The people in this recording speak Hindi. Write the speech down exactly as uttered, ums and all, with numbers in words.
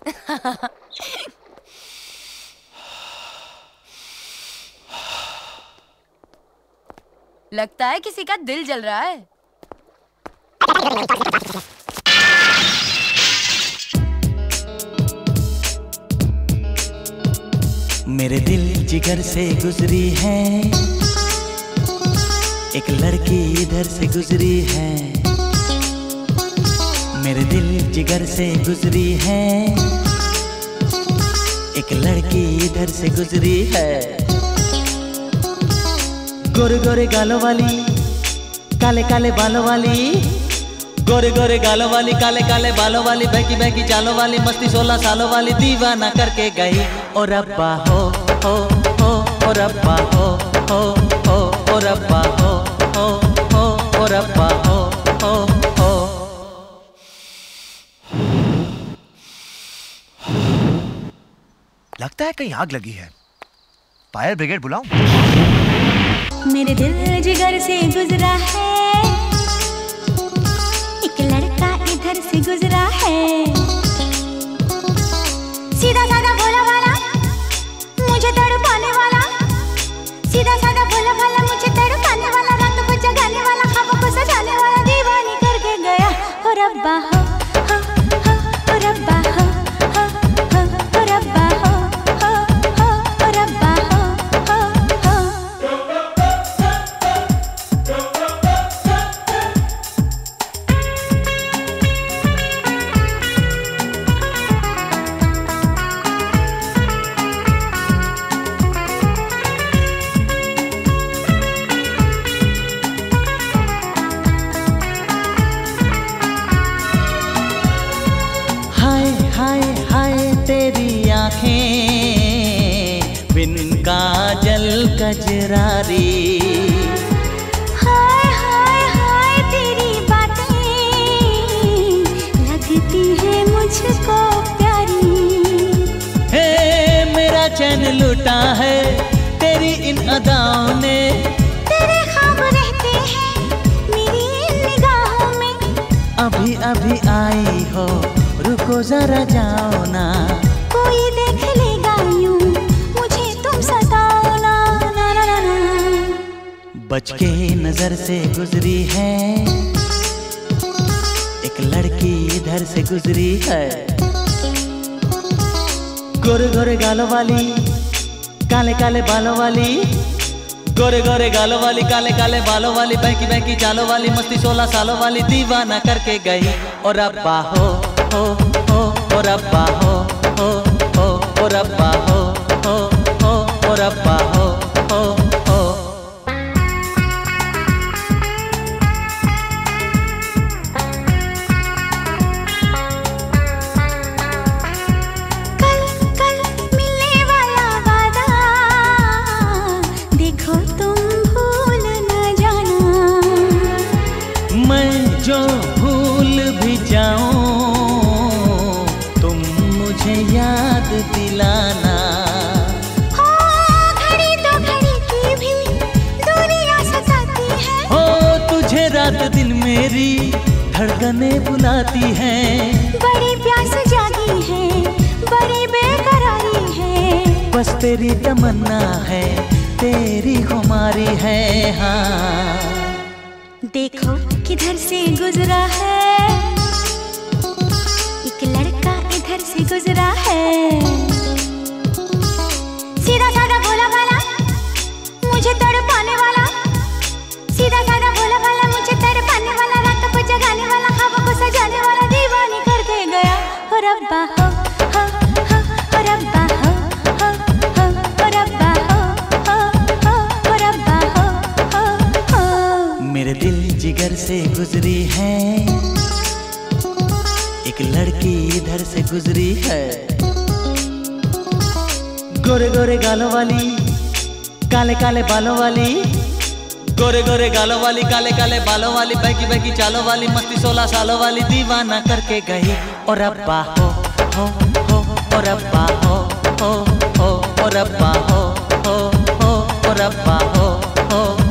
लगता है किसी का दिल जल रहा है। मेरे दिल जिगर से गुजरी है, एक लड़की इधर से गुजरी है। मेरे दिल जिगर से गुजरी है, एक लड़की इधर से गुजरी है। गोरे गोरे गालों वाली, काले काले बालों वाली, गोरे गोरे गालों वाली, काले काले बालों वाली, बहकी बहकी चालों वाली, मस्ती सोलह सालों वाली, दीवाना करके गई। ओ रब्बा हो हो हो ओ रब्बा हो हो हो ओ रब्बा हो हो हो ओ रब्बा हो हो हो। लगता है कहीं आग लगी है, फायर ब्रिगेड बुलाऊं? मेरे दिल जिगर से गुजरा है, एक लड़का इधर से गुजरा है। सीधा साधा भोला वाला, मुझे तड़पाने वाला, सीधा साधा भोला वाला, मुझे तड़पाने वाला, रातों को जगाने वाला, ख्वाबों को सजाने वाला, दीवानी करके गया। ओ रब्बा हो हो हो ओ रब्बा हो हो हो ओ रब्बा हो हो हो ओ रब्बा हो हो हो। हाय हाय हाय तेरी आँखें बिन काजल कजरारी। हाय हाय हाय तेरी बातें लगती है मुझको प्यारी। हे मेरा चैन लूटा है तेरी इन अदाओं ने, तेरे ख्वाब रहते हैं मेरी इन निगाहों में। अभी अभी आई हो रुको जरा जाओ ना, कोई देख लेगा यूं मुझे तुम सताओ ना ना ना ना ना। बच के नजर से गुजरी है, एक लड़की इधर से गुजरी है। गोरे गोरे गालों वाली, काले काले बालों वाली, गोरे गोरे गालों वाली, काले काले बालों वाली, बहकी बहकी चालों वाली, मस्ती सोलह सालों वाली, दीवाना करके गई। और रब्बा हो हो हो ओ रब्बा हो हो हो ओ रब्बा हो हो हो ओ रब्बा हो हो हो। कल कल मिलने वाला वादा देखो तुम भूल न जाना। मैं जो भूल भी जाऊं तुम मुझे याद दिलाना। हो घड़ी तो घड़ी की भी दूरियां सताती है। हो तुझे रात दिन मेरी धड़कने बुलाती हैं। बड़ी प्यास जागी है, बड़ी बेकरारी है। बस तेरी तमन्ना है, तेरी खुमारी है। हाँ देखो किधर से गुजरा है, एक लड़का इधर से गुजरा है। सीधा साधा भोला वाला, मुझे तड़पाने वाला, सीधा साधा भोला वाला, मुझे तड़पाने वाला, रातों को जगाने वाला, ख्वाबों को सजाने वाला, दीवानी करके गया। ओ रब्बा हो हो हो ओ रब्बा हो हो हो ओ रब्बा हो हो हो ओ रब्बा हो हो हो। मेरे दिल जिगर से गुजरी है, एक लड़की इधर से गुजरी है। गोरे गोरे गालों वाली, काले काले बालों वाली, गोरे गोरे गालों वाली, काले काले बालों वाली, बहकी बहकी चालों वाली, मस्ती सोलह सालों वाली, दीवाना करके गई। और रब्बा हो हो हो ओ रब्बा हो हो हो ओ रब्बा हो हो हो ओ रब्बा हो हो।